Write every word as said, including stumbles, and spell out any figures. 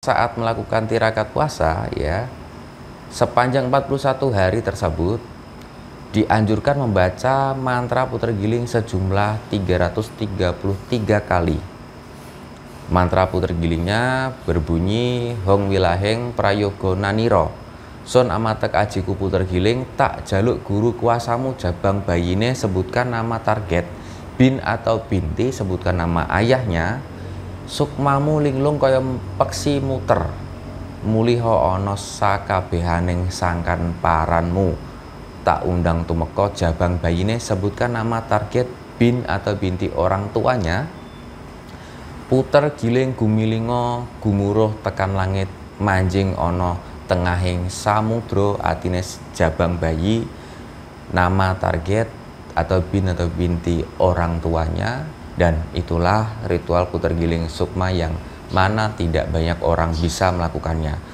saat melakukan tirakat puasa ya, sepanjang empat puluh satu hari tersebut dianjurkan membaca mantra puter giling sejumlah tiga ratus tiga puluh tiga kali. Mantra puter gilingnya berbunyi Hong Wilaheng Prayogo Naniro Son amatek ajiku puter giling tak jaluk guru kuasamu jabang bayine sebutkan nama target, bin atau binti sebutkan nama ayahnya, sukmamu linglung kaya peksi muter muliho ono sakabehaning sangkan paranmu tak undang tumeka jabang bayine sebutkan nama target, bin atau binti orang tuanya, puter giling gumilingo gumuruh tekan langit manjing ono tengahing samudro atine jabang bayi, nama target atau bin atau binti orang tuanya. Dan itulah ritual puter giling sukma yang mana tidak banyak orang bisa melakukannya.